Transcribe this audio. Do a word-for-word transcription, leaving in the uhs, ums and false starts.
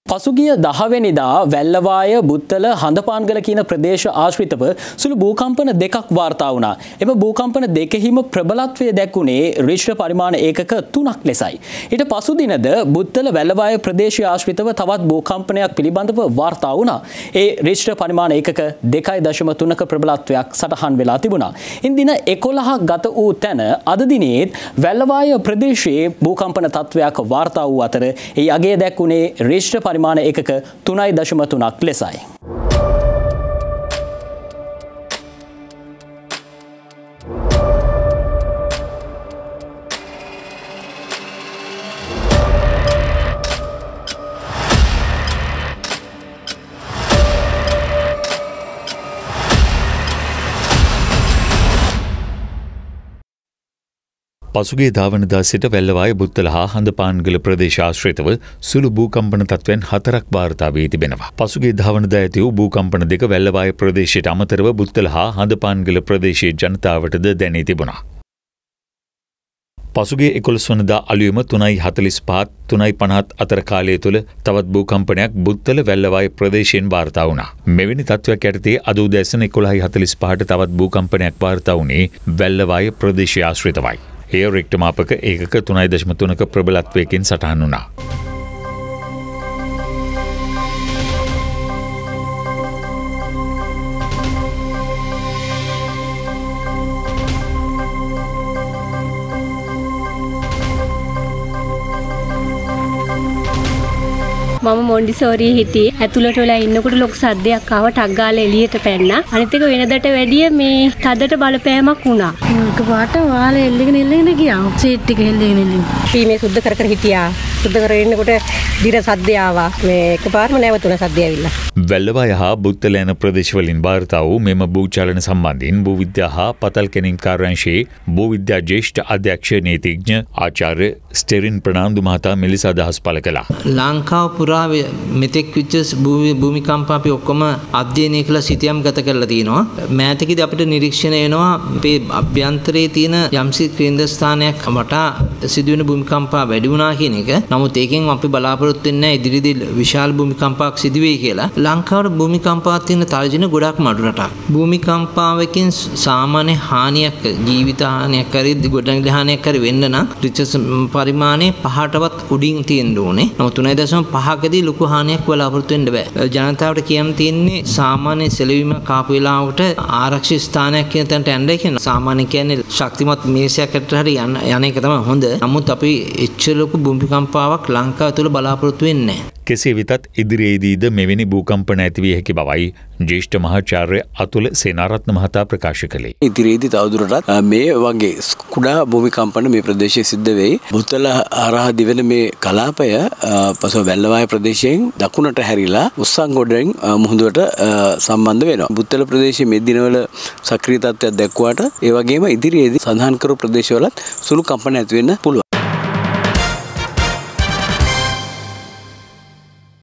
පසුගිය දහවෙනිදා වැල්ලවාය බුත්තල හඳපාන්ගල කියන ප්‍රදේශ ආශ්‍රිතව සුළු භූකම්පන දෙකක් වාර්තා වුණා. එම භූකම්පන දෙකෙහිම ප්‍රබලත්වය දැක්ුණේ රිශ්ටර් පරිමාණ ඒකක තුනක් ලෙසයි. ඊට පසු දිනද බුත්තල වැල්ලවාය ප්‍රදේශය ආශ්‍රිතව තවත් භූකම්පනයක් පිළිබඳව වාර්තා වුණා. ඒ රිශ්ටර් පරිමාණ ඒකක දෙකයි දශම තුනක ප්‍රබලත්වයක් සටහන් වෙලා තිබුණා. ඉන් දින එකොළහක් ගත වූ තැන අද දිනේත් වැල්ලවාය ප්‍රදේශයේ භූකම්පන තත්වයක් වාර්තා වූ අතර ඒ අගය දැක්ුණේ රිශ්ටර් පරිමාණ ඒකක තුනයි දශම තුනක් ලෙසයි. පසුගිය දාවනදා සිට වැල්ලවාය බුත්තල හා හඳපාන්ගල ප්‍රදේශ ආශ්‍රිතව සුළු භූකම්පන තත්ත්වයන් හතරක් වාර්තා වී තිබෙනවා. පසුගිය දාවනදා ඇති වූ භූකම්පන දෙක වැල්ලවාය ප්‍රදේශයට අමතරව බුත්තල හා හඳපාන්ගල ප්‍රදේශයේ ජනතාවටද දැනී තිබුණා. පසුගිය එකොළොස් වනදා අලුයම තුනයි හතළිස් පහත් තුනයි පනහත් අතර කාලය තුළ තවත් භූකම්පනයක් බුත්තල වැල්ලවාය ප්‍රදේශයෙන් වාර්තා වුණා. මෙවැනි තත්ත්වයක් යටතේ අද උදෑසන එකොළහයි හතළිස් පහට තවත් භූකම්පනයක් වාර්තා වුණේ වැල්ලවාය ප්‍රදේශය ආශ්‍රිතවයි. එය රික්ටර් මාපක ඒකක තුනයි දශම තුනක ප්‍රබලත්වයකින් සටහන් වුණා. මම මොන්ඩිසෝරියේ හිටියේ. ඇතුළට වෙලා ඉන්නකොට ලොකු සද්දයක් ආව. ටක් ගාලා එළියට පැන්නා. අනිත් එක වෙනදට වැඩිය මේ තදට බලපෑමක් වුණා. ඒක පාට වාලේ එල්ලගෙන එල්ලගෙන ගියා. සීට් එක එල්ලගෙන එල්ලගෙන. අපි මේ සුද්ධ කර කර හිටියා. සුද්ධ කරගෙන ඉන්නකොට දිර සද්දය ආවා. මේ එකපාරම නැවතුණ සද්දය ඇවිල්ලා. වැල්ලවාය හා බුත්තල යන ප්‍රදේශවලින් වාර්තා වූ මෙම භූචලන සම්බන්ධයෙන් භූවිද්‍යා හා පතල් කැණීම් කාර්යාංශයේ භූවිද්‍යා ජ්‍යෙෂ්ඨ අධ්‍යක්ෂ නීතිඥ ආචාර්ය ස්ටෙරින් ප්‍රනාන්දු මහතා මෙලෙස අදහස් පළ කළා. ලංකාව පුරා මෙතෙක් විච්ච භූමිකම්ප අපි ඔක්කොම අධ්‍යයනය කළ සිතියම් ගත කරලා තියෙනවා. මෑතකදී අපිට නිරීක්ෂණය වෙනවා අපේ අභ්‍යන්තරයේ තියෙන යම්සි කේන්ද්‍ර ස්ථානයක් වටා සිදුවෙන භූමිකම්ප වැඩි වුණා කියන එක. නමුත් ඒකෙන් අපි බලාපොරොත්තු වෙන්නේ ඉදිරියේදී විශාල භූමිකම්පයක් සිදු වෙයි කියලා. ලංකාවේ භූමිකම්පාවක් තියෙන තර්ජන ගොඩක් මඩු රටක්. භූමිකම්පාවකින් සාමාන්‍ය හානියක් ජීවිත හානියක් හරි ගොඩනැගිලි හානියක් හරි වෙන්න නම් රිච්ටර් පරිමාණය පහටවත් උඩින් තියෙන්න ඕනේ. නමුත් තුනයි දශම පහකදී ලොකු හානියක් බලාපොරොත්තු වෙන්න බෑ. ජනතාවට කියන්න තියෙන්නේ සාමාන්‍ය සෙලවීම කාපු වෙලාවට ආරක්ෂිත ස්ථානයක් කියන තැනට යන්න කියන සාමාන්‍ය කියන්නේ ශක්තිමත් මේසයකට හරි යන යන එක තමයි හොඳ. නමුත් අපි එච්චර ලොකු භූමිකම්පාවක් ලංකාව තුළ බලාපොරොත්තු වෙන්නේ නැහැ. කෙසේ වෙතත් ඉදිරියේදීද මෙවැනි භූකම්පන ඇතිවිය හැකි බවයි ජ්‍යෙෂ්ඨ මහාචාර්ය අතුල සේනාරත්න මහතා ප්‍රකාශ කළේ. ඉදිරියේදී තවදුරටත් මේ වගේ කුඩා භූමිකම්පන මේ ප්‍රදේශයේ සිද්ධ වෙයි. බුත්තල හරහා දිවෙන මේ කලාපය පසුව වැල්ලවාය ප්‍රදේශයෙන් දකුණට හැරිලා උස්සංගොඩෙන් මුහුදුවට සම්බන්ධ වෙනවා. බුත්තල ප්‍රදේශයේ මේ දිනවල සක්‍රීය තත්ත්වයක් දැක්ුවාට ඒ වගේම ඉදිරියේදී සඳහන් කරු ප්‍රදේශවලත් සුළු කම්පන ඇති වෙන්න පුළුවන්.